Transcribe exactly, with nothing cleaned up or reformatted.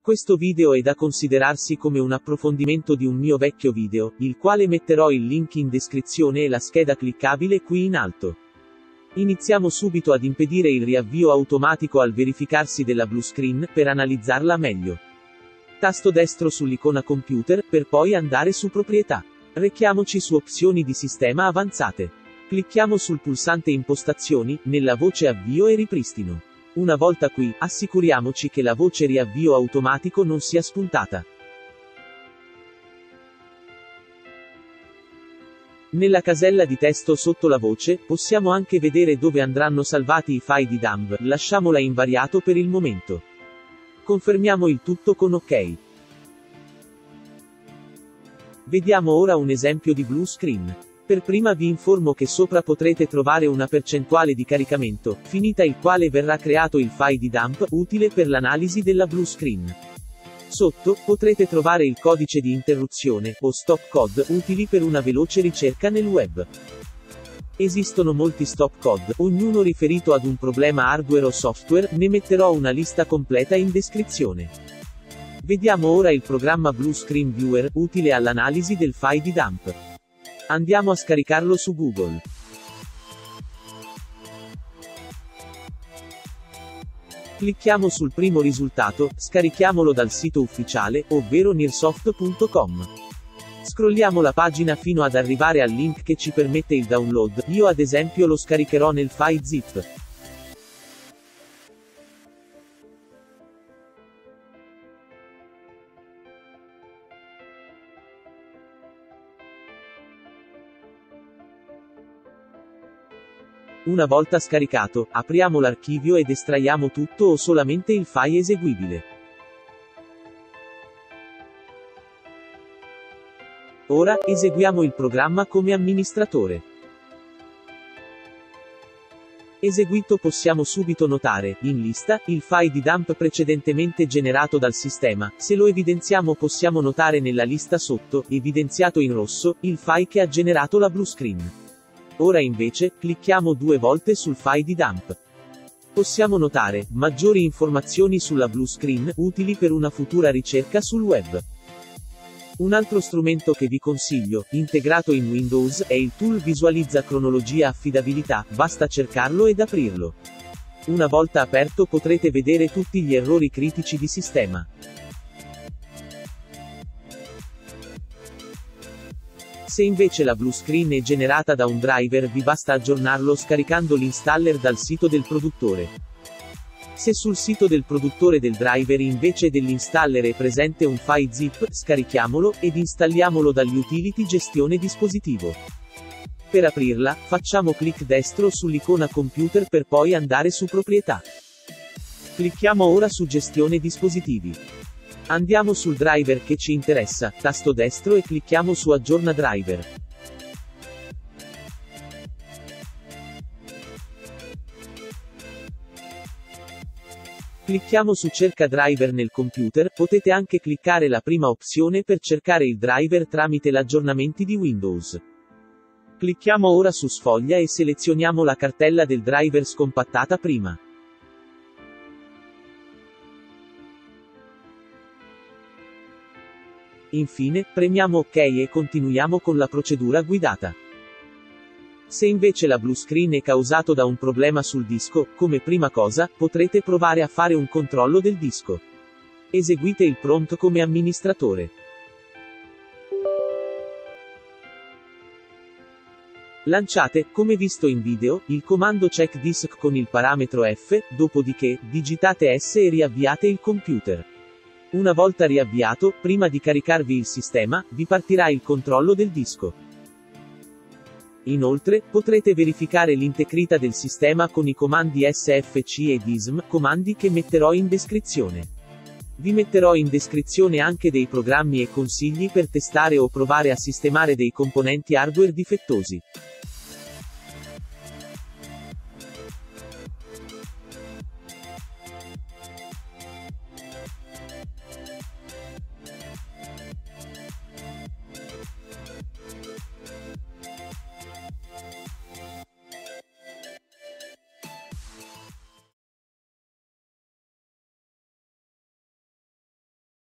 Questo video è da considerarsi come un approfondimento di un mio vecchio video, il quale metterò il link in descrizione e la scheda cliccabile qui in alto. Iniziamo subito ad impedire il riavvio automatico al verificarsi della blue screen, per analizzarla meglio. Tasto destro sull'icona computer, per poi andare su proprietà. Rechiamoci su opzioni di sistema avanzate. Clicchiamo sul pulsante impostazioni, nella voce avvio e ripristino. Una volta qui, assicuriamoci che la voce riavvio automatico non sia spuntata. Nella casella di testo sotto la voce, possiamo anche vedere dove andranno salvati i file di dump, lasciamola invariato per il momento. Confermiamo il tutto con OK. Vediamo ora un esempio di blue screen. Per prima vi informo che sopra potrete trovare una percentuale di caricamento, finita il quale verrà creato il file di dump, utile per l'analisi della blue screen. Sotto, potrete trovare il codice di interruzione, o stop code, utili per una veloce ricerca nel web. Esistono molti stop code, ognuno riferito ad un problema hardware o software, ne metterò una lista completa in descrizione. Vediamo ora il programma Blue Screen Viewer, utile all'analisi del file di dump. Andiamo a scaricarlo su Google. Clicchiamo sul primo risultato, scarichiamolo dal sito ufficiale, ovvero nearsoft punto com. Scrolliamo la pagina fino ad arrivare al link che ci permette il download, io ad esempio lo scaricherò nel file zip. Una volta scaricato, apriamo l'archivio ed estraiamo tutto o solamente il file eseguibile. Ora, eseguiamo il programma come amministratore. Eseguito possiamo subito notare, in lista, il file di dump precedentemente generato dal sistema. Se lo evidenziamo possiamo notare nella lista sotto, evidenziato in rosso, il file che ha generato la blue screen. Ora invece, clicchiamo due volte sul file di dump. Possiamo notare maggiori informazioni sulla blue screen, utili per una futura ricerca sul web. Un altro strumento che vi consiglio, integrato in Windows, è il tool Visualizza Cronologia Affidabilità, basta cercarlo ed aprirlo. Una volta aperto potrete vedere tutti gli errori critici di sistema. Se invece la blue screen è generata da un driver vi basta aggiornarlo scaricando l'installer dal sito del produttore. Se sul sito del produttore del driver invece dell'installer è presente un file zip, scarichiamolo, ed installiamolo dagli utility gestione dispositivo. Per aprirla, facciamo clic destro sull'icona computer per poi andare su proprietà. Clicchiamo ora su gestione dispositivi. Andiamo sul driver che ci interessa, tasto destro e clicchiamo su aggiorna driver. Clicchiamo su cerca driver nel computer, potete anche cliccare la prima opzione per cercare il driver tramite l'aggiornamenti di Windows. Clicchiamo ora su sfoglia e selezioniamo la cartella del driver scompattata prima. Infine, premiamo OK e continuiamo con la procedura guidata. Se invece la blue screen è causato da un problema sul disco, come prima cosa, potrete provare a fare un controllo del disco. Eseguite il prompt come amministratore. Lanciate, come visto in video, il comando check disk con il parametro F, dopodiché, digitate S e riavviate il computer. Una volta riavviato, prima di caricarvi il sistema, vi partirà il controllo del disco. Inoltre, potrete verificare l'integrità del sistema con i comandi S F C e D I S M, comandi che metterò in descrizione. Vi metterò in descrizione anche dei programmi e consigli per testare o provare a sistemare dei componenti hardware difettosi.